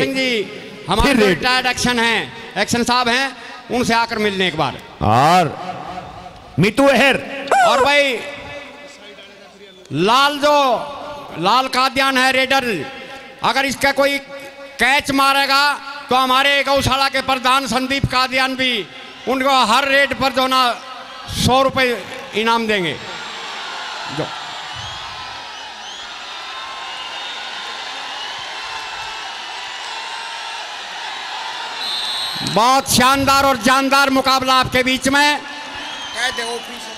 सिंह जी हमारे retired action साहब हैं, उनसे आकर मिलने एक बार। और मितू अहर और भाई लाल कादियान है रेडर, अगर इसका कोई कैच मारेगा तो हमारे गौशाला के प्रधान संदीप कादियान भी उनको हर रेड पर जो ना 100 रुपये इनाम देंगे। जो बहुत शानदार और जानदार मुकाबला आपके बीच में। कह दे ऑफिस